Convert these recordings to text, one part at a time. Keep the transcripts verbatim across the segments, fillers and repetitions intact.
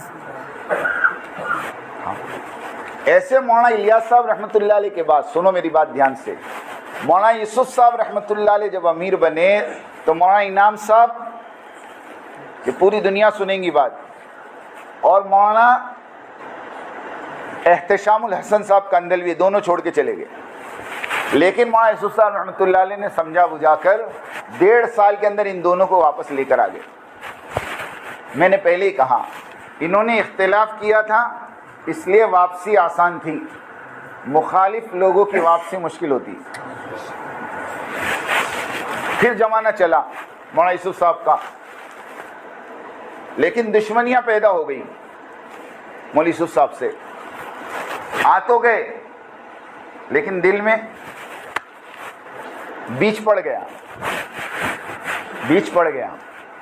ایسے مولانا الیاس صاحب رحمۃ اللہ علیہ کے بعد، سنو میری بات دھیان سے، مولانا یوسف صاحب رحمۃ اللہ علیہ جب امیر بنے تو مولانا انعام صاحب، یہ پوری دنیا سنیں گی بات، اور مولانا احتشام الحسن صاحب کندلوی دونوں چھوڑ کے چلے گئے. لیکن مولانا یوسف صاحب رحمۃ اللہ علیہ نے سمجھا بجھا کر ڈیڑھ سال کے اندر ان دونوں کو واپس لے کر آ گئے. میں نے پہلے ہی کہا انہوں نے اختلاف کیا تھا اس لیے واپسی آسان تھی، مخالف لوگوں کی واپسی مشکل ہوتی. پھر زمانہ چلا مولانا یوسف صاحب کا، لیکن دشمنیاں پیدا ہو گئی مولانا یوسف صاحب سے. آ تو گئے لیکن دل میں بیچ پڑ گیا بیچ پڑ گیا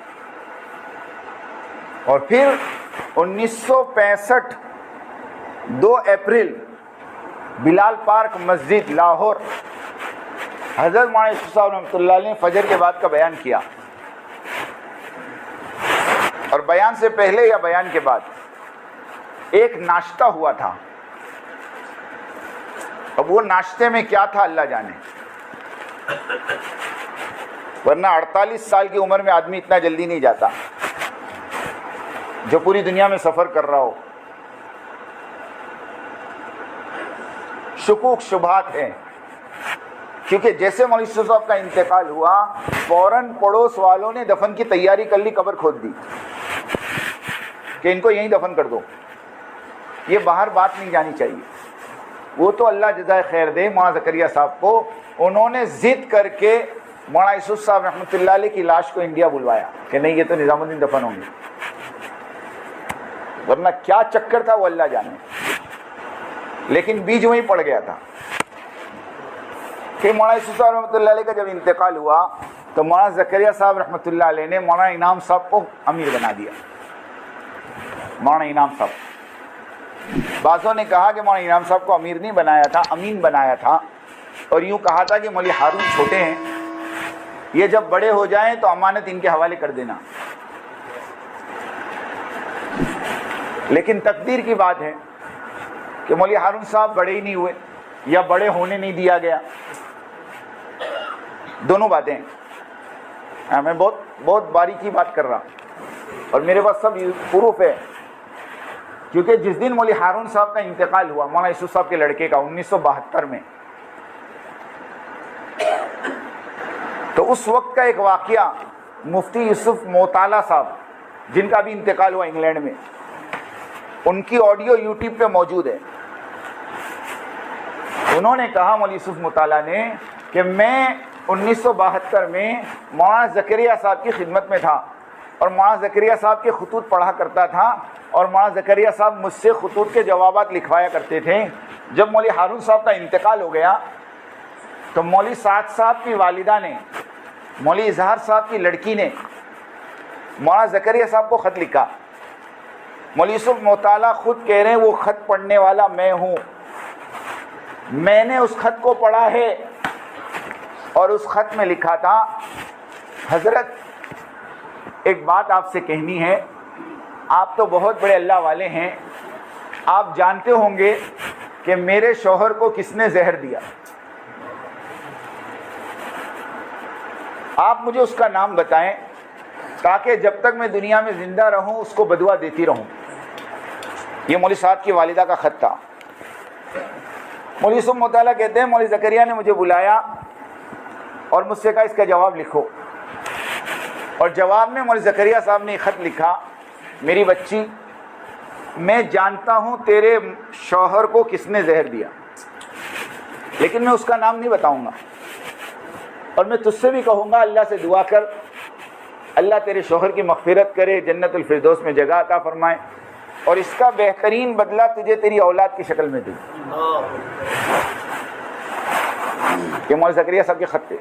اور پھر انیس سو پینسٹھ دو اپریل بلال پارک مسجد لاہور حضرت مولانا یوسف صاحب رحمۃ اللہ علیہ نے فجر کے بعد کا بیان کیا. اور بیان سے پہلے یا بیان کے بعد ایک ناشتہ ہوا تھا. اب وہ ناشتے میں کیا تھا اللہ جانے، ورنہ اڑتالیس سال کی عمر میں آدمی اتنا جلدی نہیں جاتا جو پوری دنیا میں سفر کر رہا ہو. شکوک شبہات ہیں، کیونکہ جیسے مولانا یوسف صاحب کا انتقال ہوا فوراً پڑوس والوں نے دفن کی تیاری کر لی، قبر کھود دی کہ ان کو یہیں دفن کر دو، یہ باہر بات نہیں جانی چاہیے. وہ تو اللہ جزائے خیر دے مولانا زکریا صاحب کو، انہوں نے ضد کر کے مولانا یوسف صاحب رحمۃ اللہ علیہ کی لاش کو انڈیا بلوایا کہ نہیں یہ تو نظام الدین دفن ہوں گے، ورنہ کیا چکر تھا وہ اللہ جانے. لیکن بیج وہیں پڑ گیا تھا کہ مولانا یوسف صاحب رحمۃ اللہ علیہ کا جب انتقال ہوا تو مولانا زکریا صاحب رحمۃ اللہ علیہ نے مولانا انعام صاحب کو امیر بنا دیا. مولانا انعام صاحب، بعضوں نے کہا کہ مولانا انعام صاحب کو امیر نہیں بنایا تھا، امین بنایا تھا، اور یوں کہا تھا کہ مولوی ہارون چھوٹے ہیں، یہ جب بڑے ہو جائیں تو امانت ان کے حوالے کر دینا. لیکن تقدیر کی بات ہے کہ مولوی ہارون صاحب بڑے ہی نہیں ہوئے یا بڑے ہونے نہیں دیا گیا. دونوں باتیں میں بہت بہت باریکی بات کر رہا ہوں اور میرے پاس سب پروف ہے، کیونکہ جس دن مولوی ہارون صاحب کا انتقال ہوا مولانا یوسف صاحب کے لڑکے کا انیس سو بہتر میں، تو اس وقت کا ایک واقعہ مفتی یوسف موطالعہ صاحب جن کا بھی انتقال ہوا انگلینڈ میں، ان کی آڈیو یوٹیوب پہ موجود ہے. انہوں نے کہا مولوی یوسف موطالعہ نے کہ میں انیس سو بہتر میں مولانا زکریا صاحب کی خدمت میں تھا اور مولانا زکریا صاحب کے خطوط پڑھا کرتا تھا اور مولانا زکریا صاحب مجھ سے خطوط کے جوابات لکھوایا کرتے تھے. جب مولوی ہارون صاحب کا انتقال ہو گیا تو مولوی سعد صاحب کی والدہ نے، مولوی اظہار صاحب کی لڑکی نے مولانا زکریا صاحب کو خط لکھا. مولوی یوسف موطالعہ خود کہہ رہے ہیں وہ خط پڑھنے والا میں ہوں، میں نے اس خط کو پڑھا ہے اور اس خط میں لکھا تھا حضرت ایک بات آپ سے کہنی ہے، آپ تو بہت بڑے اللہ والے ہیں، آپ جانتے ہوں گے کہ میرے شوہر کو کس نے زہر دیا، آپ مجھے اس کا نام بتائیں تاکہ جب تک میں دنیا میں زندہ رہوں اس کو بدعا دیتی رہوں. یہ مولوی صاحب کی والدہ کا خط تھا. مولوی یوسف موطالعہ کہتے ہیں مولوی زکریا نے مجھے بلایا اور مجھ سے کہا اس کا جواب لکھو، اور جواب میں مولوی زکریا صاحب نے خط لکھا، میری بچی میں جانتا ہوں تیرے شوہر کو کس نے زہر دیا، لیکن میں اس کا نام نہیں بتاؤں گا، اور میں تجھ سے بھی کہوں گا اللہ سے دعا کر اللہ تیرے شوہر کی مغفرت کرے، جنت الفردوس میں جگہ عطا فرمائے، اور اس کا بہترین بدلہ تجھے تیری اولاد کی شکل میں دے. یہ مولوی زکریا صاحب کے خط تھے.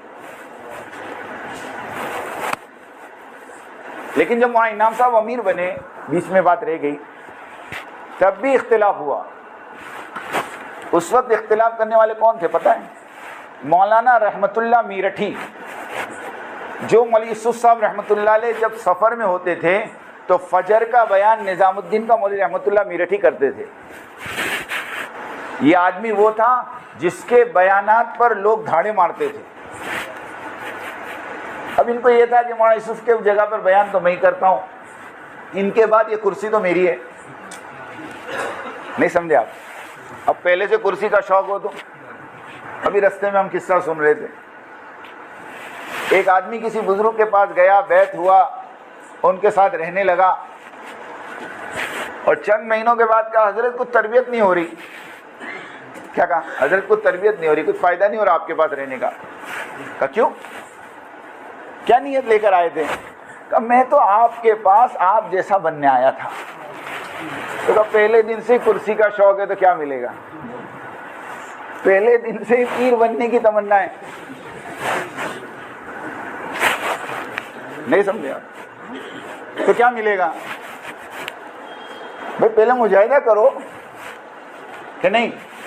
لیکن جب مولانا انعام صاحب امیر بنے، بیچ میں بات رہ گئی، تب بھی اختلاف ہوا. اس وقت اختلاف کرنے والے کون تھے پتہ ہے؟ مولانا رحمت اللہ میرٹھی، جو مولوی یوسف صاحب رحمۃ اللہ علیہ جب سفر میں ہوتے تھے تو فجر کا بیان نظام الدین کا مولوی رحمت اللہ میرٹھی کرتے تھے. یہ آدمی وہ تھا جس کے بیانات پر لوگ دھاڑے مارتے تھے. اب ان کو یہ تھا کہ مولانا یوسف کے جگہ پر بیان تو میں ہی کرتا ہوں, ان کے بعد یہ کرسی تو میری ہے. نہیں سمجھے آپ؟ اب پہلے سے کرسی کا شوق ہو تو ابھی رستے میں ہم قصہ سن رہے تھے, ایک آدمی کسی بزرگ کے پاس گیا, بیعت ہوا, ان کے ساتھ رہنے لگا, اور چند مہینوں کے بعد کہا حضرت کچھ تربیت نہیں ہو رہی. کیا کہا؟ حضرت کچھ تربیت نہیں ہو رہی, کچھ فائدہ نہیں ہو رہا آپ کے پاس رہنے کا. کہا کیوں؟ کیا نیت لے کر آئے تھے؟ کہا میں تو آپ کے پاس آپ جیسا بننے آیا تھا. تو کہا پہلے دن سے کرسی کا شوق ہے تو کیا ملے گا؟ پہلے دن سے پیر بننے کی تمنا ہے. نہیں سمجھے آپ؟ تو کیا ملے گا بھائی؟ پہلے مجاہدہ کرو کہ نہیں.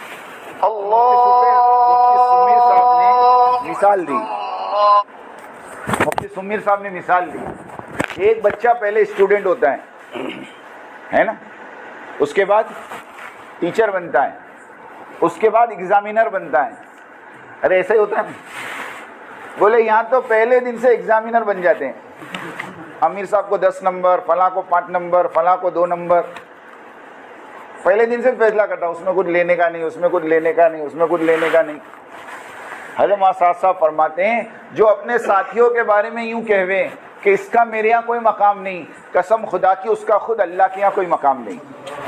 مفتی سمیر صاحب نے مثال دی, مفتی سمیر صاحب نے مثال دی. ایک بچہ پہلے اسٹوڈنٹ ہوتا ہے ہے نا, اس کے بعد ٹیچر بنتا ہے, اس کے بعد ایگزامینر بنتا ہے. ارے ایسا ہی ہوتا ہے. بولے یہاں تو پہلے دن سے ایگزامینر بن جاتے ہیں. امیر صاحب کو دس نمبر, فلاں کو پانچ نمبر, فلاں کو دو نمبر. پہلے دن سے فیصلہ کرتا, اس میں کچھ لینے کا نہیں, اس میں کچھ لینے کا نہیں, اس میں کچھ لینے کا نہیں. حضرت مولانا صاحب فرماتے ہیں جو اپنے ساتھیوں کے بارے میں یوں کہوے کہ اس کا میرے یہاں کوئی مقام نہیں, قسم خدا کی اس کا خود اللہ کے یہاں کوئی مقام نہیں.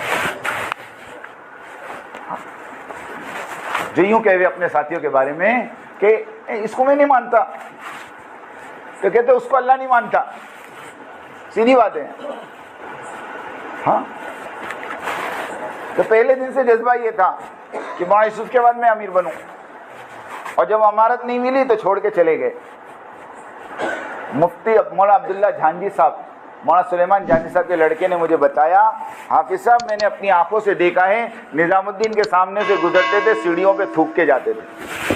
جو یوں کہوے اپنے ساتھیوں کے بارے میں کہ اس کو میں نہیں مانتا, تو کہتے اس کو اللہ نہیں مانتا. سیدھی بات ہے. ہاں, تو پہلے دن سے جذبہ یہ تھا کہ مولانا یوسف کے بعد میں امیر بنوں, اور جب امارت نہیں ملی تو چھوڑ کے چلے گئے. مفتی مولانا عبداللہ جھانجی صاحب, مولانا سلیمان جھانجی صاحب کے لڑکے نے مجھے بتایا, حافظ صاحب میں نے اپنی آنکھوں سے دیکھا ہے نظام الدین کے سامنے سے گزرتے تھے, سیڑھیوں پہ تھوک کے جاتے تھے.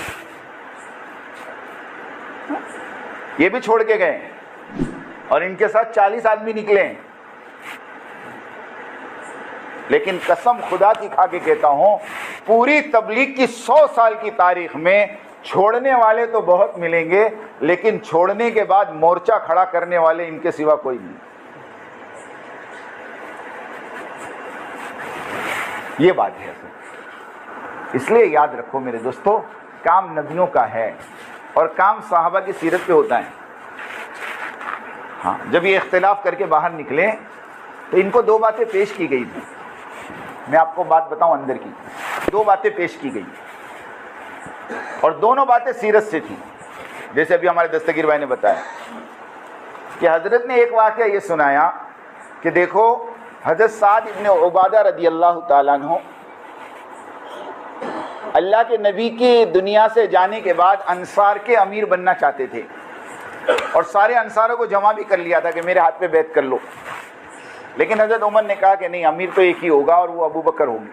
یہ بھی چھوڑ کے گئے, اور ان کے ساتھ چالیس آدمی نکلے. لیکن قسم خدا کی کھا کے کہتا ہوں, پوری تبلیغ کی سو سال کی تاریخ میں چھوڑنے والے تو بہت ملیں گے, لیکن چھوڑنے کے بعد مورچہ کھڑا کرنے والے ان کے سوا کوئی نہیں. یہ بات ہے. اس لیے یاد رکھو میرے دوستو, کام نبیوں کا ہے اور کام صحابہ کی سیرت پہ ہوتا ہے. ہاں, جب یہ اختلاف کر کے باہر نکلے تو ان کو دو باتیں پیش کی گئی تھی. میں آپ کو بات بتاؤں اندر کی, دو باتیں پیش کی گئی اور دونوں باتیں سیرت سے تھیں. جیسے ابھی ہمارے دستگیر بھائی نے بتایا کہ حضرت نے ایک واقعہ یہ سنایا کہ دیکھو حضرت سعد ابن عبادہ رضی اللہ تعالیٰ عنہ اللہ کے نبی کی دنیا سے جانے کے بعد انصار کے امیر بننا چاہتے تھے, اور سارے انصاروں کو جمع بھی کر لیا تھا کہ میرے ہاتھ پہ بیعت کر لو. لیکن حضرت عمر نے کہا کہ نہیں, امیر تو ایک ہی ہوگا اور وہ ابو بکر ہوں گے.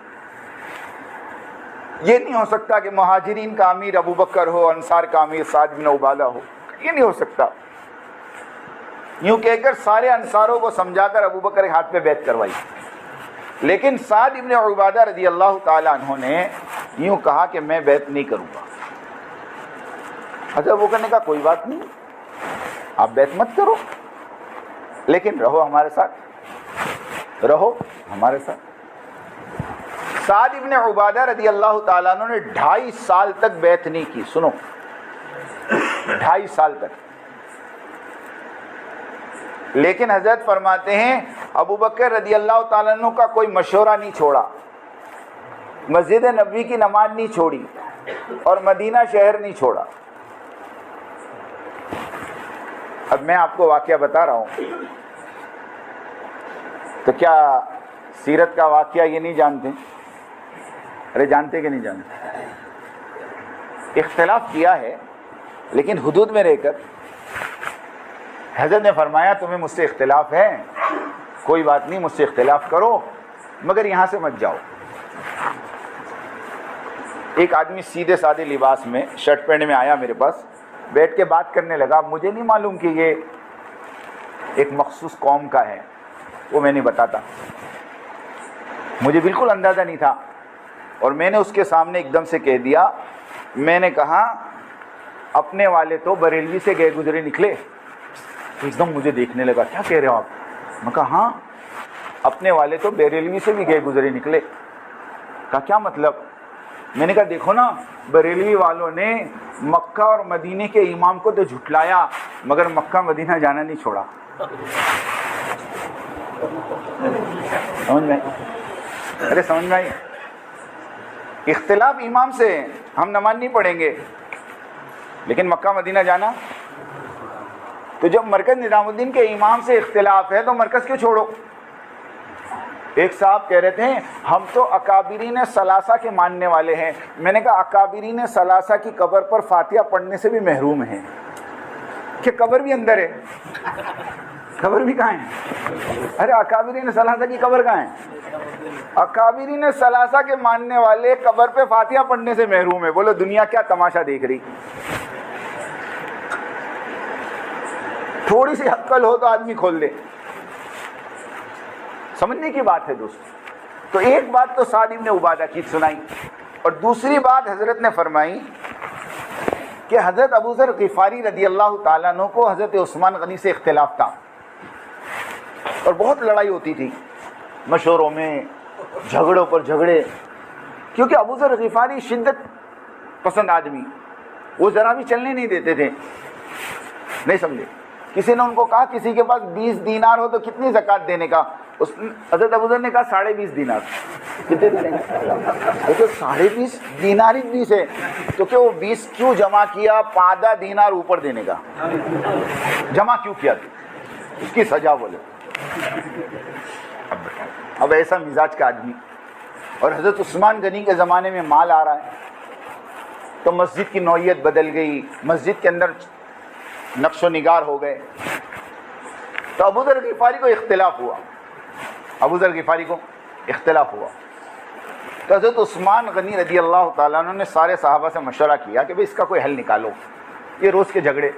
یہ نہیں ہو سکتا کہ مہاجرین کا امیر ابو بکر ہو, انصار کا امیر سعد بن عبادہ ہو. یہ نہیں ہو سکتا. یوں کہہ کر سارے انصاروں کو سمجھا کر ابو بکر کے ہاتھ پہ بیعت کروائی. لیکن سعد ابن عبادہ رضی اللہ تعالیٰ عنہ نے یوں کہا کہ میں بیعت نہیں کروں گا. حضرت ابو بکر نے کہا کوئی بات نہیں, آپ بیعت مت کرو, لیکن رہو ہمارے ساتھ, رہو ہمارے ساتھ. سعد ابن عبادہ رضی اللہ تعالیٰ عنہ نے ڈھائی سال تک بیعت نہیں کی. سنو, ڈھائی سال تک. لیکن حضرت فرماتے ہیں ابو بکر رضی اللہ تعالیٰ عنہ کا کوئی مشورہ نہیں چھوڑا, مسجد نبوی کی نماز نہیں چھوڑی, اور مدینہ شہر نہیں چھوڑا. اب میں آپ کو واقعہ بتا رہا ہوں, تو کیا سیرت کا واقعہ یہ نہیں جانتے؟ ارے جانتے کہ نہیں جانتے؟ اختلاف کیا ہے لیکن حدود میں رہ کر. حضرت نے فرمایا تمہیں مجھ سے اختلاف ہے, کوئی بات نہیں, مجھ سے اختلاف کرو, مگر یہاں سے مت جاؤ. ایک آدمی سیدھے سادے لباس میں شرٹ پہننے میں آیا میرے پاس, بیٹھ کے بات کرنے لگا. مجھے نہیں معلوم کہ یہ ایک مخصوص قوم کا ہے, وہ میں نہیں بتاتا، مجھے بالکل اندازہ نہیں تھا، اور میں نے اس کے سامنے ایک دم سے کہہ دیا، میں نے کہا اپنے والے تو بریلوی سے گئے گزرے نکلے. تو ایک دم مجھے دیکھنے لگا، کیا کہہ رہے ہو آپ؟ میں کہا ہاں اپنے والے تو بریلوی سے بھی گئے گزرے نکلے. کہا کیا مطلب؟ میں نے کہا دیکھو نا، بریلوی والوں نے مکہ اور مدینے کے امام کو تو جھٹلایا مگر مکہ مدینہ جانا نہیں چھوڑا. سمجھ میں؟ ارے سمجھ میں آئی؟ اختلاف امام سے ہے، ہم نماز نہیں پڑھیں گے لیکن مکہ مدینہ جانا. تو جب مرکز نظام الدین کے امام سے اختلاف ہے تو مرکز کیوں چھوڑو؟ ایک صاحب کہہ رہے تھے ہم تو اکابرین ثلاثہ کے ماننے والے ہیں. میں نے کہا اکابرین ثلاثہ کی قبر پر فاتحہ پڑھنے سے بھی محروم ہیں کہ قبر بھی اندر ہے. قبر بھی کہاں ہے؟ ارے اکابرین ثلاثہ کی قبر کہاں ہے؟ اکابرین ثلاثہ کے ماننے والے قبر پہ فاتحہ پڑھنے سے محروم ہے. بولو دنیا کیا تماشا دیکھ رہی؟ تھوڑی سی عقل ہو تو آدمی کھول دے. سمجھنے کی بات ہے دوست. تو ایک بات تو سعد ابن عبادہ کی سنائی، اور دوسری بات حضرت نے فرمائی کہ حضرت ابو ذر غفاری رضی اللہ تعالیٰ عنہ کو حضرت عثمان غنی سے اختلاف تھا اور بہت لڑائی ہوتی تھی، مشوروں میں، جھگڑوں پر جھگڑے، کیونکہ ابو ذر غفاری شدت پسند آدمی، وہ ذرا بھی چلنے نہیں دیتے تھے. نہیں سمجھے؟ کسی نے ان کو کہا کسی کے پاس بیس دینار ہو تو کتنی زکوٰۃ دینے کا؟ اس حضرت ابو ذر نے کہا ساڑھے بیس دینار. کتنے دینے کا؟ تو ساڑھے بیس دینار ہی بیس ہے تو کہ وہ بیس کیوں جمع کیا؟ آدھا دینار اوپر دینے کا جمع کیوں کیا تھی؟ اس کی سزا بولے. اب ایسا مزاج کا آدمی، اور حضرت عثمان غنی کے زمانے میں مال آ رہا ہے تو مسجد کی نوعیت بدل گئی، مسجد کے اندر نقش و نگار ہو گئے. تو ابو ذر غفاری کو اختلاف ہوا، ابو ذر غفاری کو اختلاف ہوا تو حضرت عثمان غنی رضی اللہ تعالیٰ عنہ نے سارے صحابہ سے مشورہ کیا کہ بھئی اس کا کوئی حل نکالو، یہ روز کے جھگڑے،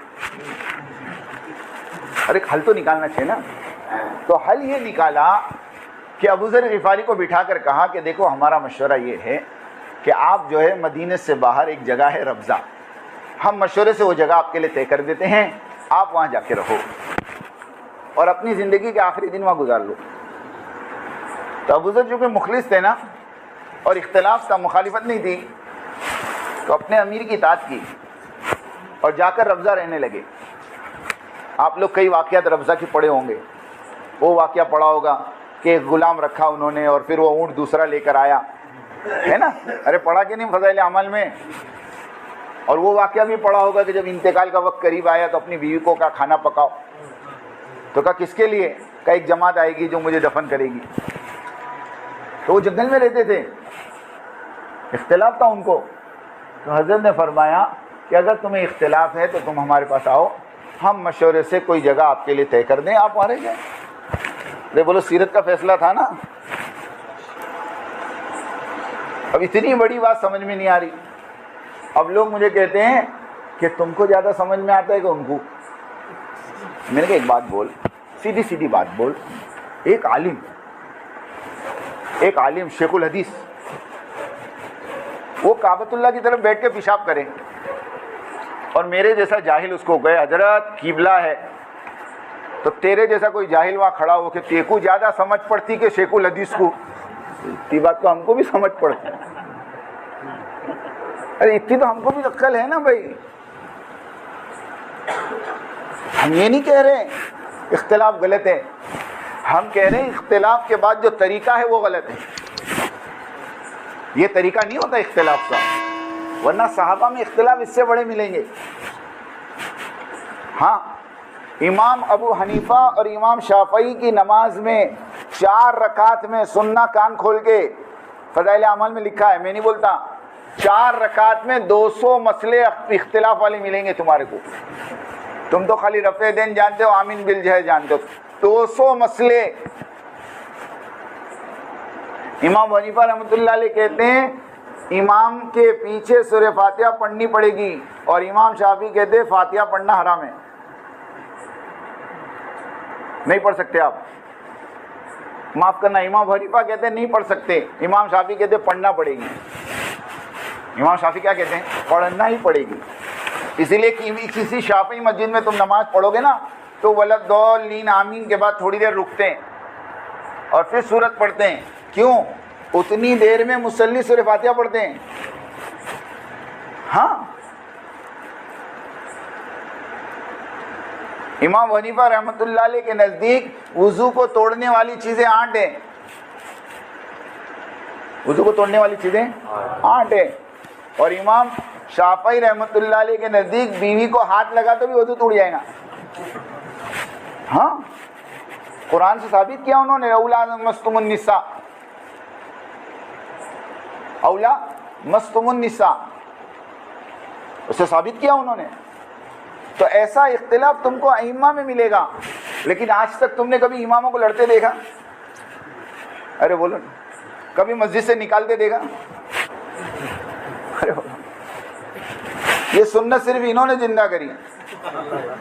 اور ایک حل تو نکالنا چاہیے نا. تو حل یہ نکالا کہ ابو ذر غفاری کو بٹھا کر کہا کہ دیکھو ہمارا مشورہ یہ ہے کہ آپ جو ہے مدینے سے باہر ایک جگہ ہے ربضہ، ہم مشورے سے وہ جگہ آپ کے لیے طے کر دیتے ہیں، آپ وہاں جا کے رہو اور اپنی زندگی کے آخری دن وہاں گزار لو. تو ابو ذر چونکہ مخلص تھے نا اور اختلاف تھا، مخالفت نہیں تھی، تو اپنے امیر کی اطاعت کی اور جا کر ربضہ رہنے لگے. آپ لوگ کئی واقعات ربضہ کی پڑھے ہوں گے. وہ واقعہ پڑھا ہوگا کہ ایک غلام رکھا انہوں نے اور پھر وہ اونٹ دوسرا لے کر آیا، ہے نا؟ ارے پڑھا کہ نہیں فضائل اعمال میں؟ اور وہ واقعہ بھی پڑھا ہوگا کہ جب انتقال کا وقت قریب آیا تو اپنی بیوی کو کہا کھانا پکاؤ. تو کہا کس کے لیے؟ کہا ایک جماعت آئے گی جو مجھے دفن کرے گی. تو وہ جنگل میں رہتے تھے، اختلاف تھا ان کو. تو حضرت نے فرمایا کہ اگر تمہیں اختلاف ہے تو تم ہمارے پاس آؤ، ہم مشورے سے کوئی جگہ آپ کے لیے طے کر دیں، آپ وہاں رہ جائیں. ارے بولو سیرت کا فیصلہ تھا نا. اب اتنی بڑی بات سمجھ میں نہیں آ رہی. اب لوگ مجھے کہتے ہیں کہ تم کو زیادہ سمجھ میں آتا ہے کہ ان کو. میں نے کہا ایک بات بول، سیدھی سیدھی بات بول. ایک عالم ایک عالم شیخ الحدیث وہ کعبۃ اللہ کی طرف بیٹھ کے پیشاب کرے اور میرے جیسا جاہل اس کو کہے حضرت قبلہ ہے، تو تیرے جیسا کوئی جاہل وہاں کھڑا ہو کہ تیکو زیادہ سمجھ پڑتی کہ شیخ الحدیث کو. اتنی بات تو ہم کو بھی سمجھ پڑتی. ارے اتنی تو ہم کو بھی عقل ہے نا بھائی. ہم یہ نہیں کہہ رہے اختلاف غلط ہے، ہم کہہ رہے ہیں اختلاف کے بعد جو طریقہ ہے وہ غلط ہے. یہ طریقہ نہیں ہوتا اختلاف کا، ورنہ صحابہ میں اختلاف اس سے بڑے ملیں گے. ہاں امام ابو حنیفہ اور امام شافعی کی نماز میں چار رکعت میں سننا کان کھول کے، فضائل اعمال میں لکھا ہے، میں نہیں بولتا، چار رکعت میں دو سو مسئلے اختلاف والے ملیں گے تمہارے کو. تم تو خالی رفع دین جانتے ہو، آمین بالجہر جانتے ہو، دو سو مسئلے. امام حنیفہ رحمۃ اللہ علیہ کہتے ہیں امام کے پیچھے سورہ فاتحہ پڑھنی پڑے گی، اور امام شافعی کہتے ہیں فاتحہ پڑھنا حرام ہے، نہیں پڑھ سکتے آپ. معاف کرنا، امام حنیفہ کہتے ہیں نہیں پڑھ سکتے، امام شافعی کہتے ہیں پڑھنا پڑے گی۔ امام شافعی کیا کہتے ہیں؟ پڑھنا ہی پڑے گی۔ اسی لیے کہ کسی شافعی مسجد میں تم نماز پڑھو گے نا تو ولضالین آمین کے بعد تھوڑی دیر رکتے ہیں اور پھر سورت پڑھتے ہیں۔ کیوں؟ اتنی دیر میں مصلی سورہ فاتحہ پڑھتے ہیں۔ ہاں، امام حنیفہ رحمۃ اللہ علیہ کے نزدیک وضو کو توڑنے والی چیزیں آٹھ ہیں۔ وضو کو توڑنے والی چیزیں آٹھ ہیں، اور امام شافعی رحمۃ اللہ علیہ کے نزدیک بیوی کو ہاتھ لگا تو بھی وضو ٹوٹ جائے گا۔ ہاں، قرآن سے ثابت کیا انہوں نے، اولا مستم النساء، اولا مستم النساء، اسے ثابت کیا انہوں نے۔ تو ایسا اختلاف تم کو ائمہ میں ملے گا، لیکن آج تک تم نے کبھی اماموں کو لڑتے دیکھا؟ ارے بولو، کبھی مسجد سے نکالتے دیکھا؟ ارے بولو، یہ سنت صرف انہوں نے زندہ کری ہے۔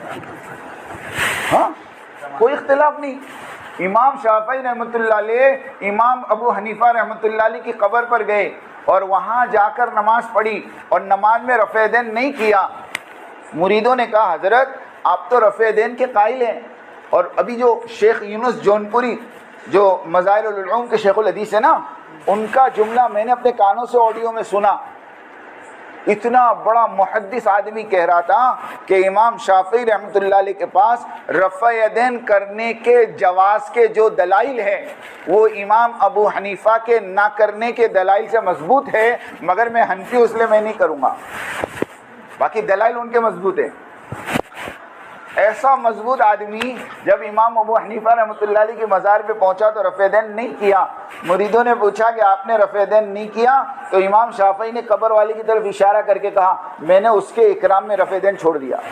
ہاں، کوئی اختلاف نہیں۔ امام شافعی رحمۃ اللہ علیہ امام ابو حنیفہ رحمۃ اللہ علیہ کی قبر پر گئے اور وہاں جا کر نماز پڑھی اور نماز میں رفع دین نہیں کیا۔ مریدوں نے کہا حضرت آپ تو رفع دین کے قائل ہیں، اور ابھی جو شیخ یونس جونپوری جو مظاہر العلوم کے شیخ الحدیث ہے نا، ان کا جملہ میں نے اپنے کانوں سے آڈیو میں سنا۔ اتنا بڑا محدث آدمی کہہ رہا تھا کہ امام شافعی رحمۃ اللہ علیہ کے پاس رفع یدین کرنے کے جواز کے جو دلائل ہے وہ امام ابو حنیفہ کے نہ کرنے کے دلائل سے مضبوط ہے، مگر میں حنفی اس لیے میں نہیں کروں گا، باقی دلائل ان کے مضبوط ہیں۔ ایسا مضبوط آدمی جب امام ابو حنیفہ رحمۃ اللہ علیہ کی مزار پہ پہنچا تو رفع دین نہیں کیا۔ مریدوں نے پوچھا کہ آپ نے رفع دین نہیں کیا؟ تو امام شافعی نے قبر والے کی طرف اشارہ کر کے کہا میں نے اس کے اکرام میں رفع دین چھوڑ دیا۔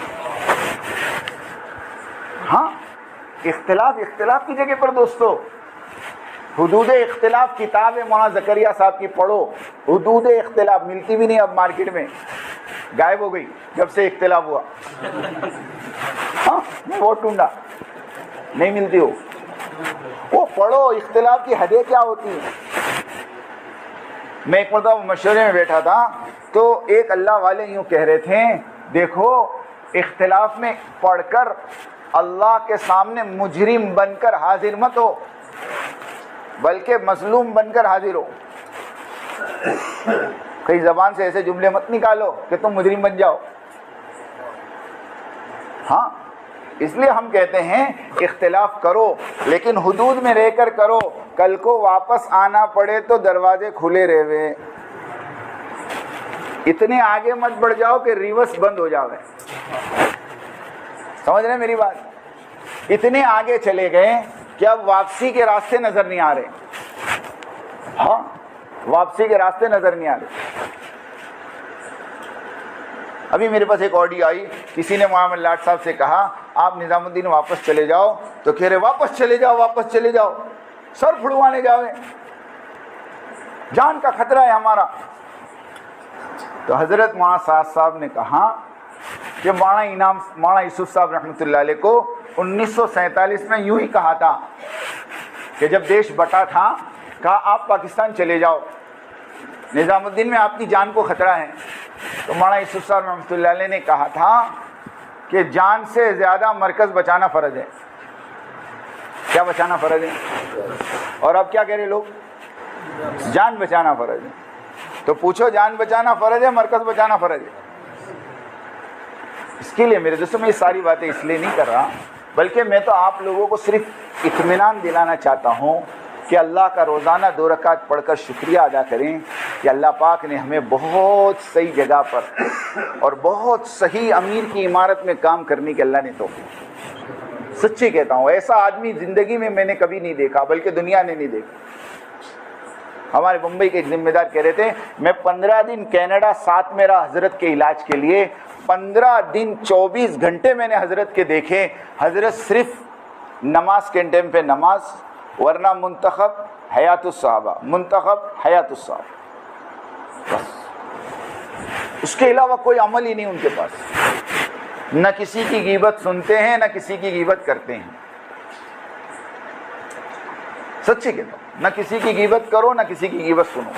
ہاں، اختلاف اختلاف کی جگہ پر دوستو، حدود اختلاف کتاب مولانا زکریا صاحب کی پڑھو۔ حدود اختلاف ملتی بھی نہیں اب مارکیٹ میں، غائب ہو گئی جب سے اختلاف ہوا۔ ہاں، میں وہ ڈھونڈا نہیں ملتی ہو، وہ پڑھو اختلاف کی حدیں کیا ہوتی ہیں۔ میں ایک مرتبہ مشورے میں بیٹھا تھا تو ایک اللہ والے یوں کہہ رہے تھے دیکھو اختلاف میں پڑھ کر اللہ کے سامنے مجرم بن کر حاضر مت ہو، بلکہ مظلوم بن کر حاضر ہو۔ کئی زبان سے ایسے جملے مت نکالو کہ تم مجرم بن جاؤ۔ ہاں، اس لیے ہم کہتے ہیں اختلاف کرو لیکن حدود میں رہ کر کرو، کل کو واپس آنا پڑے تو دروازے کھلے رہے۔ اتنے آگے مت بڑھ جاؤ کہ ریورس بند ہو جاوے۔ سمجھ رہے ہیں میری بات؟ اتنے آگے چلے گئے کہ اب واپسی کے راستے نظر نہیں آ رہے۔ ہاں، واپسی کے راستے نظر نہیں آ رہے۔ ابھی میرے پاس ایک آڈیو آئی، کسی نے محمد لاٹ صاحب سے کہا آپ نظام الدین واپس چلے جاؤ، تو کہہ رہے واپس چلے جاؤ واپس چلے جاؤ، سر پھڑوانے جاوے، جان کا خطرہ ہے ہمارا۔ تو حضرت مولانا سعد صاحب نے کہا کہ مولانا انعام مولانا یوسف صاحب رحمۃ اللہ علیہ کو انیس سو سینتالیس میں یوں ہی کہا تھا کہ جب دیش بٹا تھا، کہا آپ پاکستان چلے جاؤ، نظام الدین میں آپ کی جان کو خطرہ ہے۔ تو مولانا یوسف صاحب رحمۃ اللہ علیہ نے کہا تھا کہ جان سے زیادہ مرکز بچانا فرض ہے۔ کیا بچانا فرض ہے؟ اور اب کیا کہہ رہے لوگ؟ جان بچانا فرض ہے۔ تو پوچھو جان بچانا فرض ہے مرکز بچانا فرض ہے؟ اس کے لیے میرے دوستوں میں یہ ساری باتیں اس لیے نہیں کر رہا، بلکہ میں تو آپ لوگوں کو صرف اطمینان دلانا چاہتا ہوں کہ اللہ کا روزانہ دو رکعت پڑھ کر شکریہ ادا کریں کہ اللہ پاک نے ہمیں بہت صحیح جگہ پر اور بہت صحیح امیر کی عمارت میں کام کرنے کے اللہ نے توفیق۔ سچی کہتا ہوں، ایسا آدمی زندگی میں میں نے کبھی نہیں دیکھا، بلکہ دنیا نے نہیں دیکھا۔ ہمارے بمبئی کے ایک ذمہ دار کہہ رہے تھے میں پندرہ دن کینیڈا ساتھ میں رہا حضرت کے علاج کے لیے، پندرہ دن چوبیس گھنٹے میں نے حضرت کے دیکھے، حضرت صرف نماز کے ٹائم پہ نماز، ورنہ منتخب حیات الصحابہ، منتخب حیات الصحابہ، بس اس کے علاوہ کوئی عمل ہی نہیں ان کے پاس۔ نہ کسی کی غیبت سنتے ہیں نہ کسی کی غیبت کرتے ہیں۔ سچی کہتا ہوں، نہ کسی کی غیبت کرو نہ کسی کی غیبت سنو۔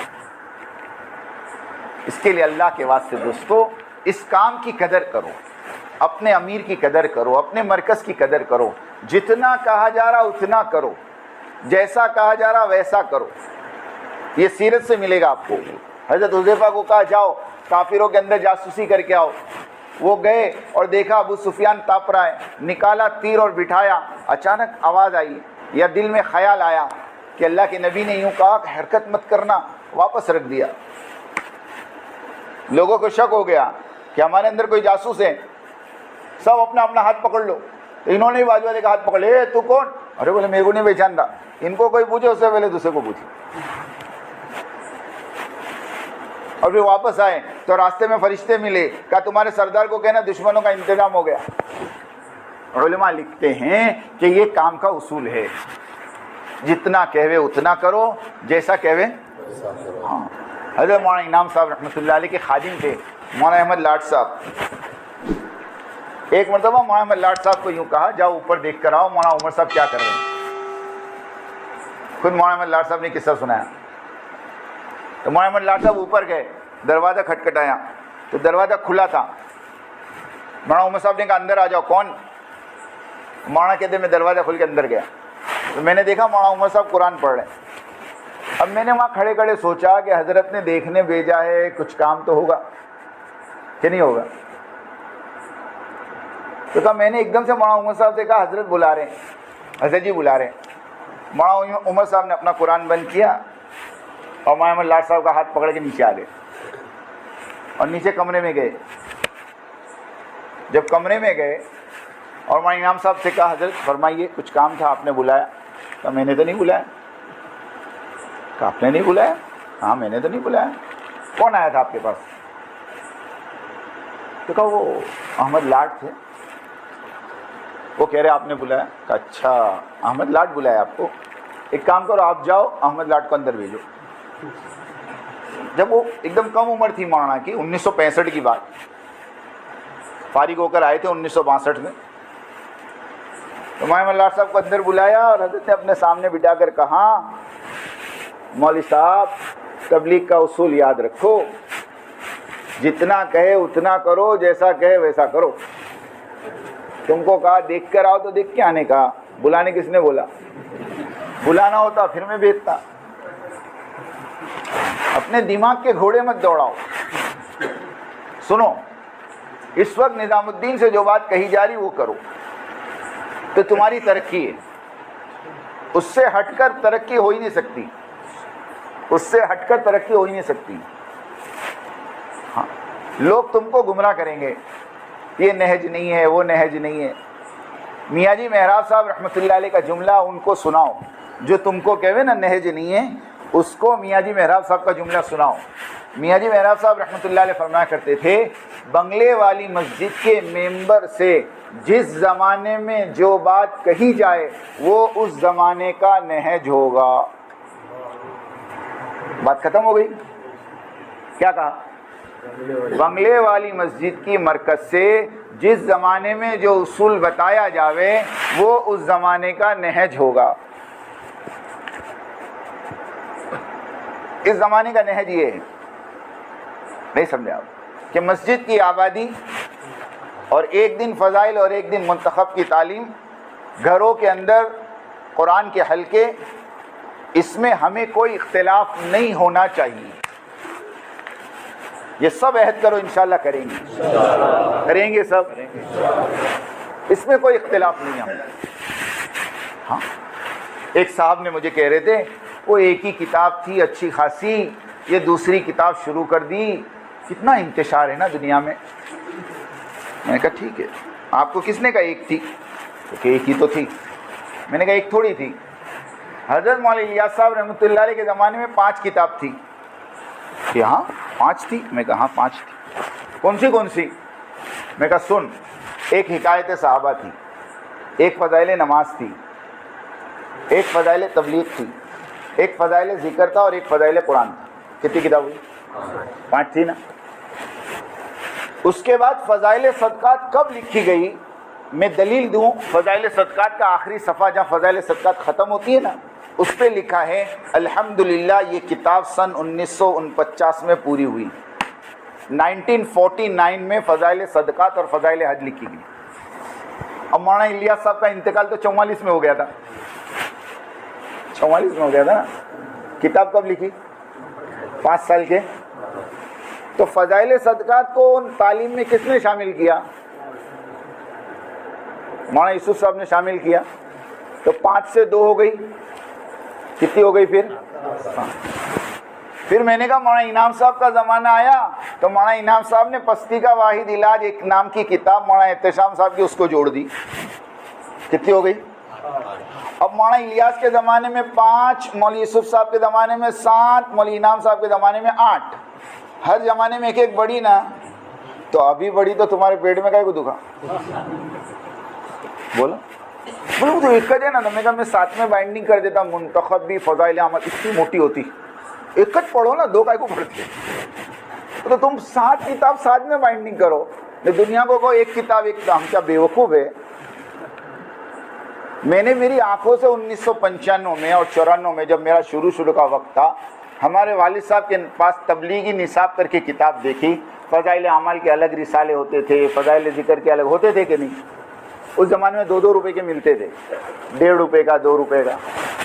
اس کے لیے اللہ کے واسطے دوستو اس کام کی قدر کرو، اپنے امیر کی قدر کرو، اپنے مرکز کی قدر کرو، جتنا کہا جا رہا اتنا کرو، جیسا کہا جا رہا ویسا کرو۔ یہ سیرت سے ملے گا آپ کو۔ حضرت حذیفہ کو کہا جاؤ کافروں کے اندر جاسوسی کر کے آؤ، وہ گئے اور دیکھا ابو سفیان تاپ رہا ہے، نکالا تیر اور بٹھایا، اچانک آواز آئی یا دل میں خیال آیا کہ اللہ کے نبی نے یوں کہا کہ حرکت مت کرنا، واپس رکھ دیا۔ لوگوں کو شک ہو گیا کہ ہمارے اندر کوئی جاسوس ہے، سب اپنا اپنا ہاتھ پکڑ لو۔ تو انہوں نے بازو والے کا ہاتھ پکڑ لے، اے تو کون؟ ارے بولے میرے کو نہیں پہچانتا، ان کو کوئی پوچھے اس سے پہلے دوسرے کو پوچھے۔ اور پھر واپس آئے تو راستے میں فرشتے ملے، کہا تمہارے سردار کو کہنا دشمنوں کا انتظام ہو گیا۔ علماء لکھتے ہیں کہ یہ کام کا اصول ہے، جتنا کہوے اتنا کرو، جیسا کہوے ہاں۔ حضرت مولانا انعام صاحب رحمۃ اللہ علیہ کے خادم تھے مولانا احمد لاٹ صاحب۔ ایک مرتبہ مولانا احمد لاٹ صاحب کو یوں کہا جاؤ اوپر دیکھ کر آؤ مولانا عمر صاحب کیا کر رہے ہیں۔ خود مولانا احمد لاٹ صاحب نے قصہ سنایا۔ تو مولانا احمد لاٹ صاحب اوپر گئے، دروازہ کھٹکھٹایا تو دروازہ کھلا تھا۔ مولانا عمر صاحب نے کہا اندر آ جاؤ۔ کون؟ مولانا کہتے میں دروازہ کھل کے اندر گیا تو میں نے دیکھا مولانا عمر صاحب قرآن پڑھ رہے ہیں۔ اب میں نے وہاں کھڑے کھڑے سوچا کہ حضرت نے دیکھنے بھیجا ہے، کچھ کام تو ہوگا کہ نہیں ہوگا۔ تو کہا میں نے ایک دم سے مولانا عمر صاحب سے کہا حضرت بلا رہے ہیں، حضرت جی بلا رہے ہیں۔ مولانا عمر صاحب نے اپنا قرآن بند کیا اور مولانا احمد لاٹ صاحب کا ہاتھ پکڑ کے نیچے آ گئے اور نیچے کمرے میں گئے۔ جب کمرے میں گئے اور مولانا انعام صاحب سے کہا حضرت فرمائیے کچھ کام تھا آپ نے بلایا؟ کہا میں نے تو نہیں بلایا۔ کہا آپ نے نہیں بلایا؟ ہاں میں نے تو نہیں بلایا۔ کون آیا تھا آپ کے پاس؟ تو کہا وہ احمد لاٹ تھے، وہ کہہ رہے آپ نے بلایا۔ کہا اچھا احمد لاٹ بلایا آپ کو، ایک کام کرو آپ جاؤ احمد لاٹ کو اندر بھیجو۔ جب وہ ایک دم کم عمر تھی مولانا کی، انیس سو پینسٹھ کی بات، فارغ ہو کر آئے تھے انیس سو باسٹھ میں۔ تو مولانا احمد لاٹ صاحب کو اندر بلایا اور حضرت نے اپنے سامنے بٹھا کر کہا مولوی صاحب تبلیغ کا اصول یاد رکھو، جتنا کہے اتنا کرو، جیسا کہے ویسا کرو۔ تم کو کہا دیکھ کر آؤ تو دیکھ کے آنے کہا، بلانے کس نے بولا؟ بلانا ہوتا پھر میں بھیجتا۔ اپنے دماغ کے گھوڑے مت دوڑاؤ۔ سنو اس وقت نظام الدین سے جو بات کہی جا رہی وہ کرو تو تمہاری ترقی ہے، اس سے ہٹ کر ترقی ہو ہی نہیں سکتی، اس سے ہٹ کر ترقی ہو ہی نہیں سکتی۔ ہاں لوگ تم کو گمراہ کریں گے، یہ نہج نہیں ہے وہ نہج نہیں ہے۔ میاں جی محراب صاحب رحمۃ اللہ علیہ کا جملہ ان کو سناؤ، جو تم کو کہوے نا نہج نہیں ہے، اس کو میاں جی محراب صاحب کا جملہ سناؤ۔ میاں جی محراب صاحب رحمۃ اللہ علیہ فرمایا کرتے تھے بنگلے والی مسجد کے ممبر سے جس زمانے میں جو بات کہی جائے وہ اس زمانے کا نہج ہوگا۔ بات ختم ہو گئی۔ کیا کہا؟ بنگلے والی مسجد کی مرکز سے جس زمانے میں جو اصول بتایا جاوے وہ اس زمانے کا نہج ہوگا۔ اس زمانے کا نہج یہ ہے، نہیں سمجھا آپ، کہ مسجد کی آبادی اور ایک دن فضائل اور ایک دن منتخب کی تعلیم، گھروں کے اندر قرآن کے حلقے، اس میں ہمیں کوئی اختلاف نہیں ہونا چاہیے۔ یہ سب عہد کرو انشاءاللہ کریں گے، کریں گے سب، اس میں کوئی اختلاف نہیں ہے۔ ہاں ایک صاحب نے مجھے کہہ رہے تھے وہ ایک ہی کتاب تھی اچھی خاصی، یہ دوسری کتاب شروع کر دی، کتنا انتشار ہے نا دنیا میں۔ میں نے کہا ٹھیک ہے، آپ کو کس نے کہا ایک تھی؟ کہ ایک ہی تو تھی۔ میں نے کہا ایک تھوڑی تھی، حضرت مولانا الیاس صاحب رحمۃ اللہ علیہ کے زمانے میں پانچ کتاب تھی۔ کہ ہاں پانچ تھی؟ میں کہا ہاں پانچ تھی۔ کون سی کون سی؟ میں کہا سن، ایک حکایت صحابہ تھی، ایک فضائل نماز تھی، ایک فضائل تبلیغ تھی، ایک فضائل ذکر تھا اور ایک فضائل قرآن تھا۔ کتنی کتاب ہوئی؟ پانچ تھی نا۔ اس کے بعد فضائل صدقات کب لکھی گئی؟ میں دلیل دوں، فضائل صدقات کا آخری صفحہ جہاں فضائل صدقات ختم ہوتی ہے نا، اس پہ لکھا ہے الحمدللہ یہ کتاب سن انیس سو انچاس میں پوری ہوئی، نائنٹین فورٹی نائن میں فضائل صدقات اور فضائل حج لکھی گئی. اب مولانا الیاس صاحب کا انتقال تو چوالیس میں ہو گیا تھا، چوالیس میں ہو گیا تھا نا. کتاب کب لکھی؟ پانچ سال کے. تو فضائل صدقات کو تعلیم میں کس نے شامل کیا؟ مولانا یوسف صاحب نے شامل کیا. تو پانچ سے دو ہو گئی، کتنی ہو گئی پھر؟ پھر میں نے کہا مولانا انعام صاحب کا زمانہ آیا تو مولانا انعام صاحب نے پستی کا واحد علاج ایک نام کی کتاب مولانا احتشام صاحب کی اس کو جوڑ دی، کتنی ہو گئی؟ اب مولانا الیاس کے زمانے میں پانچ، مولانا یوسف صاحب کے زمانے میں سات، مولانا انعام صاحب کے زمانے میں آٹھ. ہر زمانے میں ایک ایک بڑی نا. تو ابھی بڑی تو تمہارے پیٹ میں کائے کو دکھا؟ بولو بولو تو ایک ہے نا. میں کہا میں ساتھ میں بائنڈنگ کر دیتا، منتخب بھی فضائل اعمال اتنی موٹی ہوتی، ایک کٹ پڑھو نا، دو کائے کو پڑھتے؟ تو تم سات کتاب ساتھ میں بائنڈنگ کرو. دنیا کو کو ایک کتاب ایک کام، کیا بیوقوف ہے؟ میں نے میری آنکھوں سے انیس سو پنچانوے میں اور چورانوے میں جب میرا شروع شروع کا وقت تھا، ہمارے والد صاحب کے پاس تبلیغی نصاب کر کے کتاب دیکھی. فضائل اعمال کے الگ رسالے ہوتے تھے، فضائل ذکر کے الگ ہوتے تھے کہ نہیں؟ اس زمانے میں دو دو روپے کے ملتے تھے، ڈیڑھ روپے کا، دو روپے کا.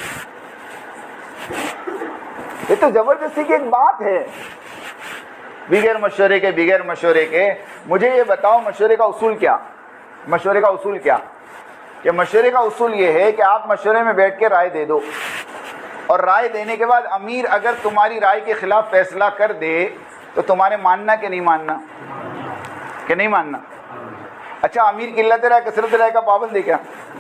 یہ تو زبردستی کی ایک بات ہے. بغیر مشورے کے بغیر مشورے کے مجھے یہ بتاؤ مشورے کا اصول کیا؟ مشورے کا اصول کیا؟ کہ مشورے کا اصول یہ ہے کہ آپ مشورے میں بیٹھ کے رائے دے دو، اور رائے دینے کے بعد امیر اگر تمہاری رائے کے خلاف فیصلہ کر دے تو تمہارے ماننا کہ نہیں ماننا؟ کہ نہیں ماننا؟ اچھا امیر قلت رائے کثرت رائے کا پابند ہے کیا؟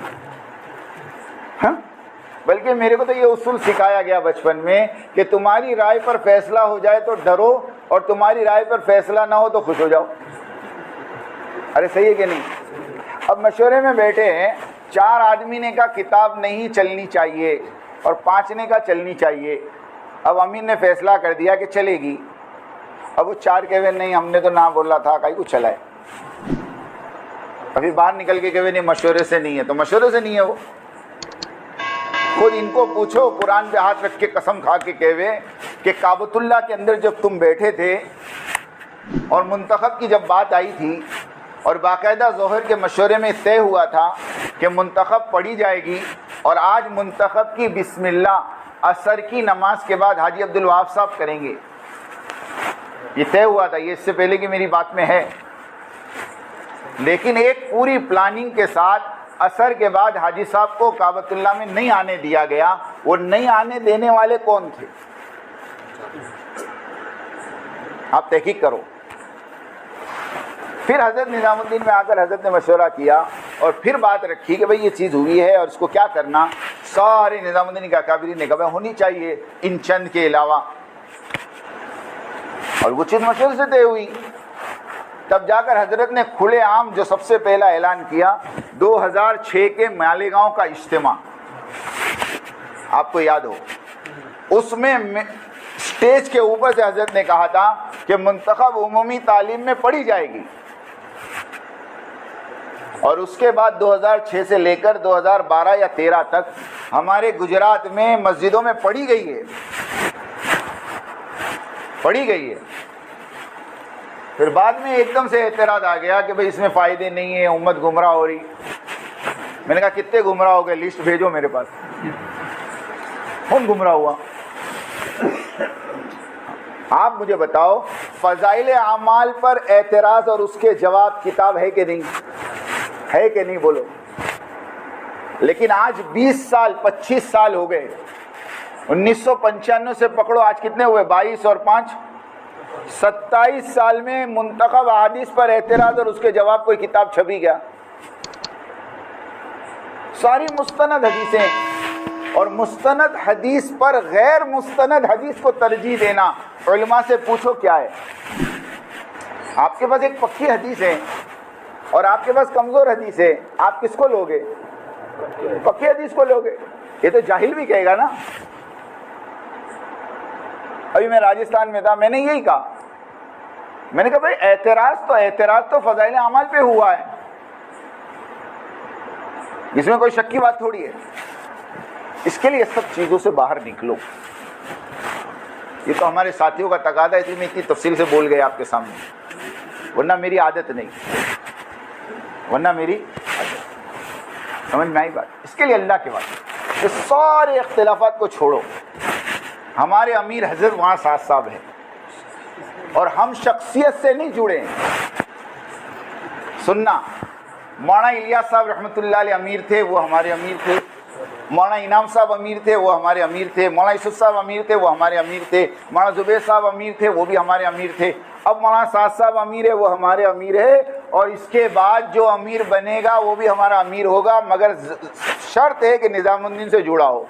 ہاں، بلکہ میرے کو تو یہ اصول سکھایا گیا بچپن میں کہ تمہاری رائے پر فیصلہ ہو جائے تو ڈرو، اور تمہاری رائے پر فیصلہ نہ ہو تو خوش ہو جاؤ. ارے صحیح ہے کہ نہیں؟ اب مشورے میں بیٹھے ہیں، چار آدمی نے کہا کتاب نہیں چلنی چاہیے اور پانچ نے کہا چلنی چاہیے. اب امیر نے فیصلہ کر دیا کہ چلے گی. اب وہ چار کہے نہیں ہم نے تو نہ بولا تھا، کہیں کو چلائے. ابھی باہر نکل کے کہے نہیں مشورے سے نہیں ہے، تو مشورے سے نہیں ہے. وہ خود ان کو پوچھو، قرآن پہ ہاتھ رکھ کے قسم کھا کے کہے کہ کعبۃ اللہ کے اندر جب تم بیٹھے تھے اور منتخب کی جب بات آئی تھی اور باقاعدہ ظہر کے مشورے میں طے ہوا تھا کہ منتخب پڑھی جائے گی، اور آج منتخب کی بسم اللہ عصر کی نماز کے بعد حاجی عبدالوہاب صاحب کریں گے، یہ طے ہوا تھا، یہ اس سے پہلے کی میری بات میں ہے. لیکن ایک پوری پلاننگ کے ساتھ عصر کے بعد حاجی صاحب کو کعبۃ اللہ میں نہیں آنے دیا گیا. وہ نہیں آنے دینے والے کون تھے؟ آپ تحقیق کرو. پھر حضرت نظام الدین میں آ کر حضرت نے مشورہ کیا اور پھر بات رکھی کہ بھئی یہ چیز ہوئی ہے اور اس کو کیا کرنا. سارے نظام الدین کے اکابرین نے کہا ہونی چاہیے ان چند کے علاوہ، اور وہ چیز مشورے سے طے ہوئی. تب جا کر حضرت نے کھلے عام جو سب سے پہلا اعلان کیا دو ہزار چھ کے مالیگاؤں کا اجتماع، آپ کو یاد ہو، اس میں اسٹیج کے اوپر سے حضرت نے کہا تھا کہ منتخب عمومی تعلیم میں پڑھی جائے گی. اور اس کے بعد دو ہزار چھ سے لے کر دو ہزار بارہ یا تیرہ تک ہمارے گجرات میں مسجدوں میں پڑھی گئی ہے، پڑھی گئی ہے. پھر بعد میں ایک دم سے اعتراض آ گیا کہ بھئی اس میں فائدے نہیں ہیں، امت گمراہ ہو رہی. میں نے کہا کتنے گمراہ ہو گئے، لسٹ بھیجو میرے پاس، کون گمراہ ہوا؟ آپ مجھے بتاؤ فضائل اعمال پر اعتراض اور اس کے جواب کتاب ہے کہ نہیں؟ ہے کہ نہیں بولو. لیکن آج بیس سال پچیس سال ہو گئے، انیس سو پنچانوے سے پکڑو آج کتنے ہوئے، بائیس اور پانچ ستائیس سال میں منتخب احادیث پر اعتراض اور اس کے جواب کوئی کتاب چھپی گیا؟ ساری مستند حدیثیں، اور مستند حدیث پر غیر مستند حدیث کو ترجیح دینا. علماء سے پوچھو کیا ہے. آپ کے پاس ایک پکی حدیث ہے اور آپ کے پاس کمزور حدیث ہے، آپ کس کو لوگے؟ پکی حدیث کو لوگے. یہ تو جاہل بھی کہے گا نا. ابھی میں راجستھان میں تھا، میں نے یہی کہا، میں نے کہا بھائی اعتراض تو اعتراض تو فضائل اعمال پہ ہوا ہے، اس میں کوئی شک کی بات تھوڑی ہے. اس کے لیے سب چیزوں سے باہر نکلو. یہ تو ہمارے ساتھیوں کا تقاضا ہے، اس لیے میں اتنی تفصیل سے بول گیا آپ کے سامنے، ورنہ میری عادت نہیں، ورنہ میری عادت. سمجھ میں آئی بات؟ اس کے لیے اللہ کے بعد یہ سارے اختلافات کو چھوڑو. ہمارے امیر حضرت وہاں ساتھ صاحب ہیں اور ہم شخصیت سے نہیں جڑے ہیں. سننا، مولانا الیاس صاحب رحمۃ اللہ علیہ امیر تھے، وہ ہمارے امیر تھے. مولانا انعام صاحب امیر تھے، وہ ہمارے امیر تھے. مولانا یوسف صاحب امیر تھے، وہ ہمارے امیر تھے. مولانا زبیر صاحب امیر تھے، وہ بھی ہمارے امیر تھے. اب مولانا سعد صاحب امیر ہے، وہ ہمارے امیر ہے، اور اس کے بعد جو امیر بنے گا وہ بھی ہمارا امیر ہوگا، مگر شرط ہے کہ نظام الدین سے جڑا ہو.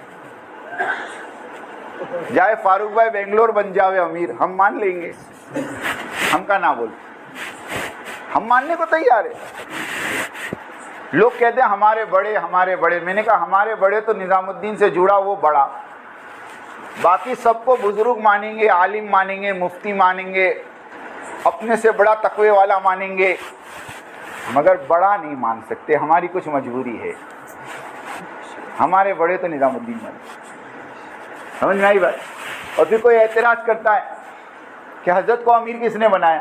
جائے فاروق بھائی بنگلور بن جاوے امیر، ہم مان لیں گے، ہم کا نہ بول، ہم ماننے کو تیار ہے. لوگ کہتے ہیں ہمارے بڑے ہمارے بڑے، میں نے کہا ہمارے بڑے تو نظام الدین سے جڑا وہ بڑا، باقی سب کو بزرگ مانیں گے، عالم مانیں گے، مفتی مانیں گے، اپنے سے بڑا تقوی والا مانیں گے، مگر بڑا نہیں مان سکتے. ہماری کچھ مجبوری ہے، ہمارے بڑے تو نظام الدین مانیں. سمجھ میں آئی بات؟ اور پھر کوئی اعتراض کرتا ہے کہ حضرت کو امیر کس نے بنایا.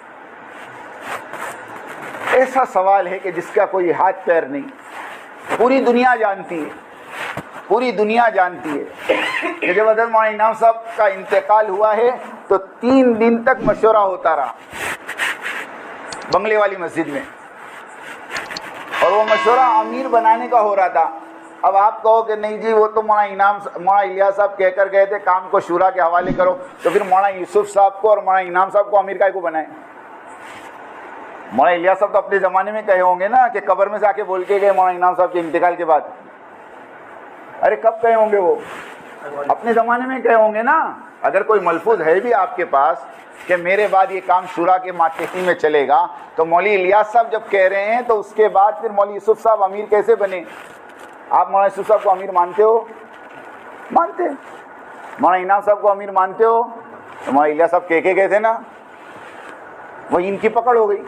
ایسا سوال ہے کہ جس کا کوئی ہاتھ پیر نہیں. پوری دنیا جانتی ہے، پوری دنیا جانتی ہے کہ جب حضرت مولانا انعام صاحب کا انتقال ہوا ہے تو تین دن تک مشورہ ہوتا رہا بنگلے والی مسجد میں، اور وہ مشورہ امیر بنانے کا ہو رہا تھا. اب آپ کہو کہ نہیں جی وہ تو مولانا انعام مولانا الیاس صاحب کہہ کر گئے تھے کام کو شورا کے حوالے کرو، تو پھر مولانا یوسف صاحب کو اور مولانا انعام صاحب کو امیر کا کو بنائے. مولانا الیاس صاحب تو اپنے زمانے میں کہے ہوں گے نا کہ قبر میں سے آ کے بول کے گئے مولانا انعام صاحب کے انتقال کے بعد. ارے کب کہے ہوں گے وہ؟ اپنے زمانے میں کہے ہوں گے نا. اگر کوئی ملفوظ ہے بھی آپ کے پاس کہ میرے بعد یہ کام شورا کے ماتحتی میں چلے گا، تو مولوی الیاس صاحب جب کہہ رہے ہیں تو اس کے بعد پھر مولوی یوسف صاحب امیر کیسے بنے؟ آپ مولانا یوسف صاحب کو امیر مانتے ہو؟ مانتے. مولانا انعام صاحب کو امیر مانتے ہو؟ تو مولانا الیاس صاحب کہہ کے گئے تھے نا، وہ ان کی پکڑ ہو گئی،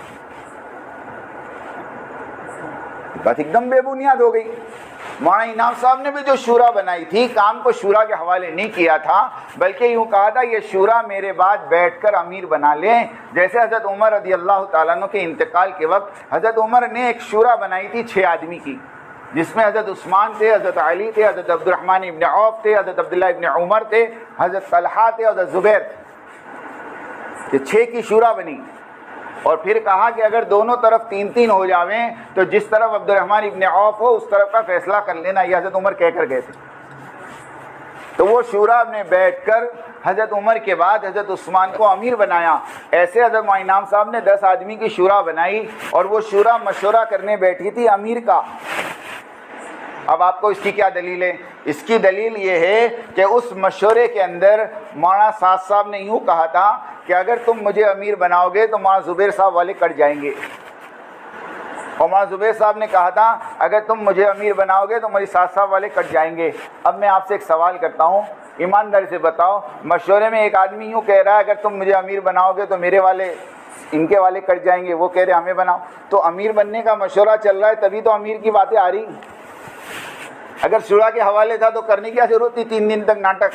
بات ایک دم بے بنیاد ہو گئی. مولانا انعام صاحب نے بھی جو شورا بنائی تھی، کام کو شورا کے حوالے نہیں کیا تھا، بلکہ یوں کہا تھا یہ شورا میرے بعد بیٹھ کر امیر بنا لیں. جیسے حضرت عمر رضی اللہ تعالیٰ عنہ کے انتقال کے وقت حضرت عمر نے ایک شورا بنائی تھی چھ آدمی کی، جس میں حضرت عثمان تھے، حضرت علی تھے، حضرت عبد الرحمن ابن عوف تھے، حضرت عبداللہ ابن عمر تھے، حضرت طلحہ تھے، حضرت زبیر تھے. یہ چھ کی شورا بنی، اور پھر کہا کہ اگر دونوں طرف تین تین ہو جاویں تو جس طرف عبد الرحمن ابن عوف ہو اس طرف کا فیصلہ کر لینا. یہ حضرت عمر کہہ کر گئے تھے. تو وہ شورا نے بیٹھ کر حضرت عمر کے بعد حضرت عثمان کو امیر بنایا. ایسے حضرت مولانا انعام صاحب نے دس آدمی کی شورا بنائی، اور وہ شورا مشورہ کرنے بیٹھی تھی امیر کا. اب آپ کو اس کی کیا دلیل ہے؟ اس کی دلیل یہ ہے کہ اس مشورے کے اندر مولانا سعد صاحب نے یوں کہا تھا کہ اگر تم مجھے امیر بناؤ گے تو مولانا زبیر صاحب والے کٹ جائیں گے، اور مولانا زبیر صاحب نے کہا تھا اگر تم مجھے امیر بناؤ گے تو میری سعد صاحب والے کٹ جائیں گے. اب میں آپ سے ایک سوال کرتا ہوں، ایمانداری سے بتاؤ، مشورے میں ایک آدمی یوں کہہ رہا ہے اگر تم مجھے امیر بناؤ گے تو میرے والے ان کے والے کٹ جائیں گے، وہ کہہ رہے ہمیں بناؤ. تو امیر بننے کا مشورہ چل رہا ہے تبھی تو امیر کی باتیں آ رہی. اگر شورا کے حوالے تھا تو کرنے کی کیا ضرورت تھی تین دن تک ناٹک.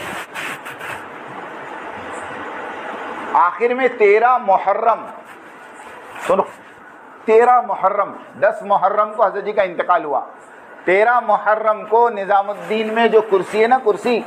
آخر میں تیرہ محرم، سنو، تیرہ محرم، دس محرم کو حضرت جی کا انتقال ہوا. تیرہ محرم کو نظام الدین میں جو کرسی ہے نا، کرسی،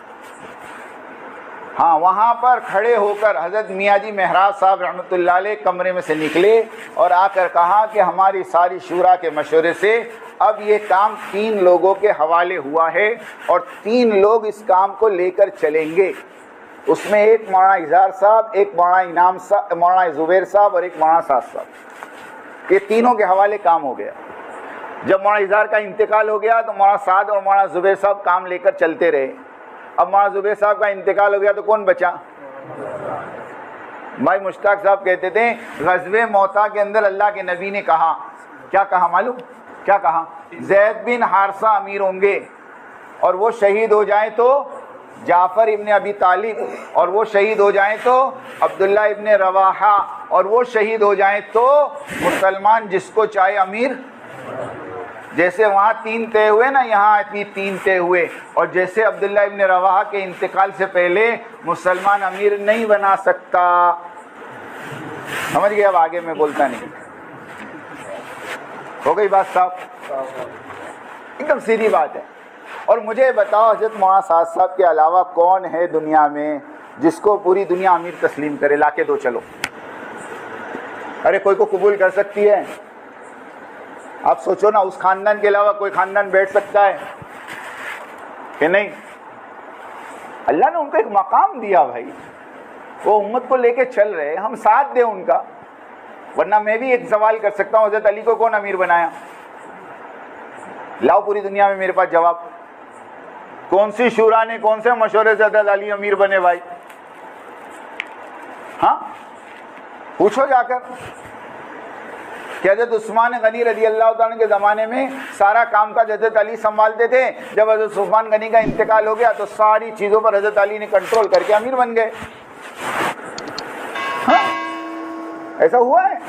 ہاں وہاں پر کھڑے ہو کر حضرت میاں جی مہراج صاحب رحمۃ اللہ علیہ کمرے میں سے نکلے اور آ کر کہا کہ ہماری ساری شورا کے مشورے سے اب یہ کام تین لوگوں کے حوالے ہوا ہے اور تین لوگ اس کام کو لے کر چلیں گے. اس میں ایک مولانا اظہار صاحب، ایک مولانا انعام صاحب، مولانا زبیر صاحب اور ایک مولانا سعد صاحب. یہ تینوں کے حوالے کام ہو گیا. جب مولانا اظہار کا انتقال ہو گیا تو مولانا سعد اور مولانا زبیر صاحب کام لے کر چلتے رہے. اب مولانا زبیر صاحب کا انتقال ہو گیا تو کون بچا؟ بھائی مشتاق صاحب کہتے تھے غزوہ موتا کے اندر اللہ کے نبی نے کہا، کیا کہا معلوم؟ کیا کہا؟ زید بن حارثہ امیر ہوں گے، اور وہ شہید ہو جائیں تو جعفر ابن ابی طالب، اور وہ شہید ہو جائیں تو عبداللہ ابن رواحہ، اور وہ شہید ہو جائیں تو مسلمان جس کو چاہے امیر. جیسے وہاں تین طے ہوئے نا یہاں بھی تین طے ہوئے، اور جیسے عبداللہ ابن رواحہ کے انتقال سے پہلے مسلمان امیر نہیں بنا سکتا. سمجھ گئے؟ اب آگے میں بولتا نہیں. ہو گئی بات صاحب؟ ایک دم سیدھی بات ہے. اور مجھے بتاؤ حضرت مولانا سعد صاحب کے علاوہ کون ہے دنیا میں جس کو پوری دنیا امیر تسلیم کرے؟ لا کے دو چلو. ارے کوئی کو قبول کر سکتی ہے؟ آپ سوچو نا، اس خاندان کے علاوہ کوئی خاندان بیٹھ سکتا ہے کہ نہیں؟ اللہ نے ان کو ایک مقام دیا بھائی، وہ امت کو لے کے چل رہے، ہم ساتھ دیں ان کا. ورنہ میں بھی ایک سوال کر سکتا ہوں، حضرت علی کو کون امیر بنایا؟ لاؤ پوری دنیا میں میرے پاس جواب. کون سی شورا نے کون سے مشورے سے حضرت علی امیر بنے بھائی؟ ہاں پوچھو جا کر کہ حضرت عثمان غنی رضی اللہ تعالیٰ کے زمانے میں سارا کام کاج حضرت علی سنبھالتے تھے، جب حضرت عثمان غنی کا انتقال ہو گیا تو ساری چیزوں پر حضرت علی نے کنٹرول کر کے امیر بن گئے. ہاں ایسا ہوا ہے.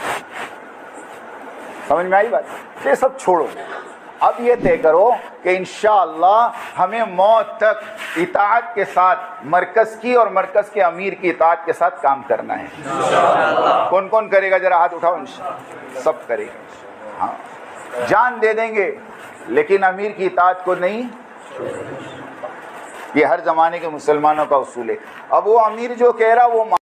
سمجھ میں آئی بات؟ یہ سب چھوڑو، اب یہ طے کرو کہ انشاءاللہ ہمیں موت تک اطاعت کے ساتھ مرکز کی اور مرکز کے امیر کی اطاعت کے ساتھ کام کرنا ہے. کون کون کرے گا؟ ذرا ہاتھ اٹھاؤ. انشاءاللہ سب کرے گا. ہاں جان دے دیں گے لیکن امیر کی اطاعت کو نہیں. یہ ہر زمانے کے مسلمانوں کا اصول ہے. اب وہ امیر جو کہہ رہا وہ